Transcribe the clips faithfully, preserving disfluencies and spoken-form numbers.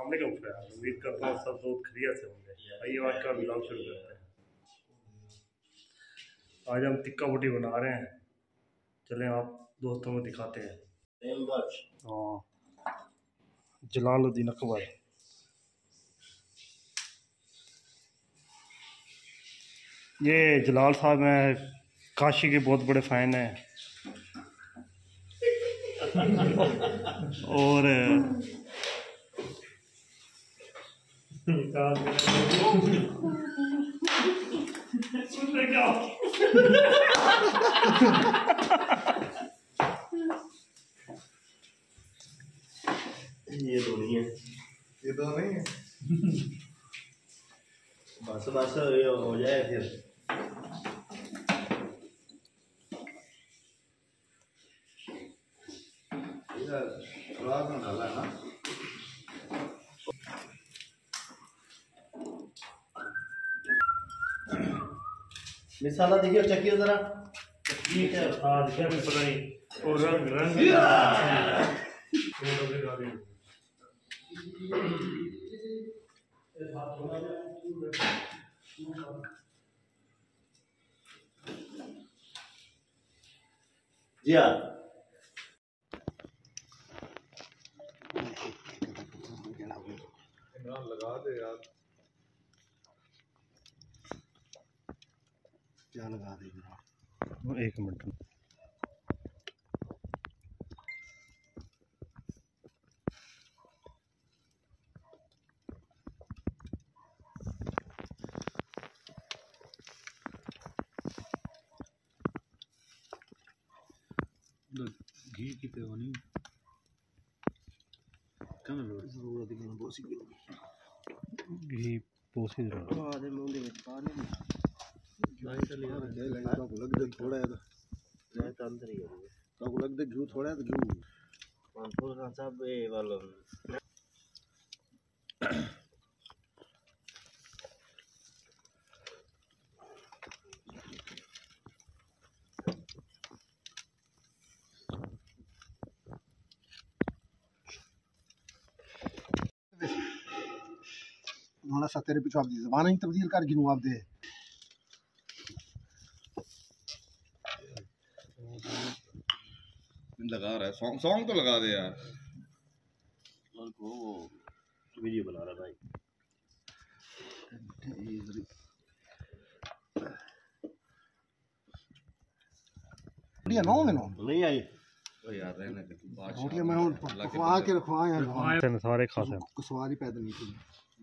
वालेकुम यार, उम्मीद करता हूँ सब लोग खैरियत से होंगे। आइए आज का ब्लॉग शुरू करते हैं। आज हम टिक्का बोटी बना रहे हैं, चलें आप दोस्तों को दिखाते हैं। हाँ, जलालुद्दीन अकबर। ये जलाल साहब हैं, काशी के बहुत बड़े फ़ैन हैं और ये दो नहीं है, ये दो नहीं है। बस बस ये हो जाए फिर। स्वाद में डाला ना। मिसाला देखिए, चखिए जरा। ठीक है, आज क्या भी पता नहीं। और रंग रंग जी हाँ, लगा दे यार। क्या लगा दे जरा, एक मिनट। घी की पेवानी कम जरूरत है, बोसी घी पोसी जरूरत है। आधे मुंह दे विच पा नहीं नहीं चले यार, दे लगा तो लग दे थोड़ा है तो मैं तो अंदर ही है तो लग दे घी थोड़ा है तो घी पांच सौ का सब ये वाला हमारा सा तेरे पीछे आप दी जबान ही तब्दील कर गिनू आप दे लगा रहा है। सॉन्ग सॉन्ग तो लगा दे यार। और को वो वीडियो बना रहा भाई। बढ़िया नौ में नौ नहीं आई ओ यार रहने दे तू बात। रोटियां मैं हूं पकवा के रखवा यार, सारे खाते हैं, सवारी पैदा नहीं थी।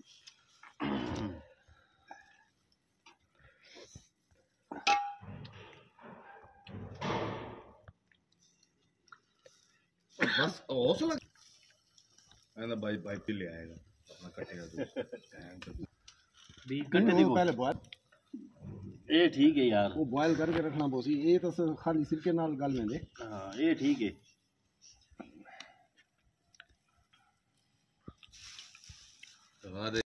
बस हौसला है भाई, भाई पी ले आएगा अपना कटेगा तू बी कटे दी पहले बॉयल, ए ठीक है यार, वो बॉयल करके रखना बोसी। ये तो खाली सिरके नाल गल में दे। हां ये ठीक है। लगा दे।